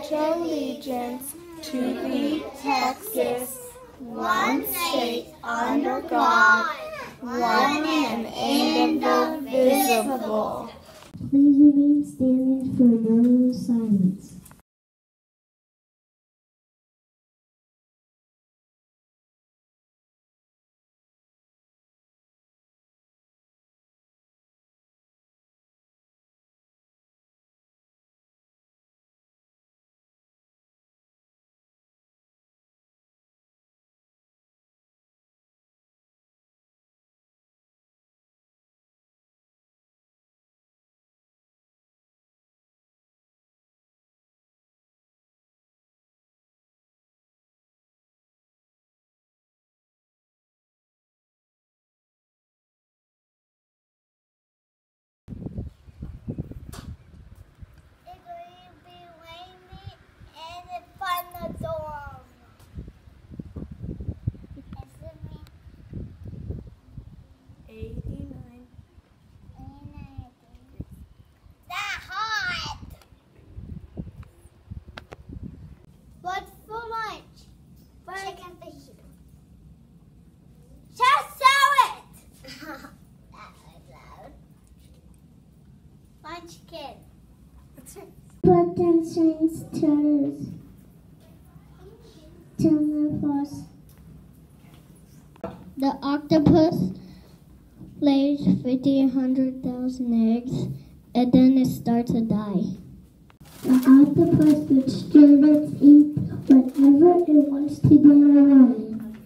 pledge allegiance to thee, Texas, one state, under God, one and indivisible. Please remain standing for a moment of silence. What's for lunch? Chicken fajita. Just show it! That was loud. Munchkin. Button signs turtles. Timberfoss. The octopus lays 100,000 eggs and then it starts to die. The octopus would students eat whatever it wants to get away.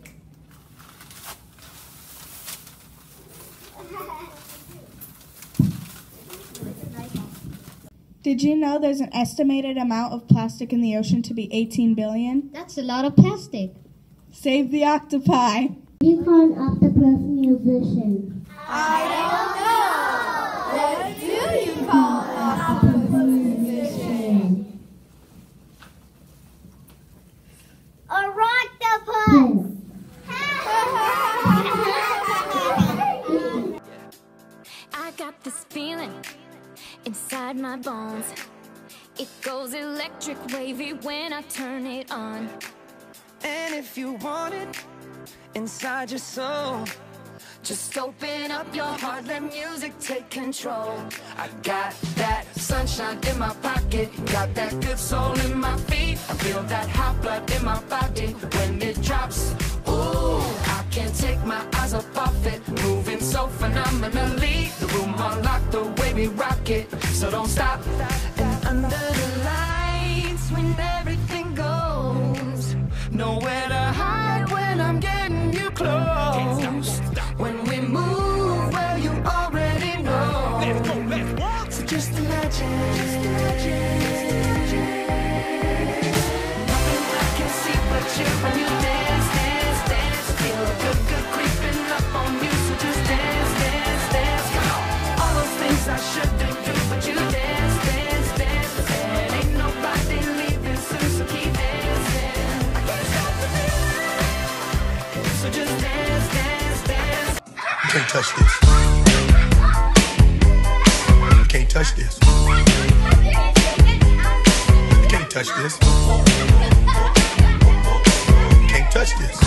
Did you know there's an estimated amount of plastic in the ocean to be 18 billion? That's a lot of plastic. Save the octopi. You call an octopus musician. I don't know. What do you call an octopus musician? A octopus! I got this feeling inside my bones. It goes electric wavy when I turn it on. And if you want it inside your soul, Just open up your heart, let music take control. I got that sunshine in my pocket, got that good soul in my feet. I feel that hot blood in my body when it drops. Ooh, I can't take my eyes up off it, moving so phenomenally. The room on lock, the way we rock it, so don't stop. And under the lights, when everything goes, nowhere to hide when I'm getting you close. When we move, well, you already know. So just imagine. Nothing I can see but you when you dance, dance, dance. Feel a good, good creeping up on you. So just dance, dance, dance. Come on. All those things I shouldn't do, but you dance, dance, dance. And ain't nobody leaving soon, so keep dancing. I can't stop the feeling. So just dance, dance, dance. You can't touch this. You can't touch this. You can't touch this. You can't touch this.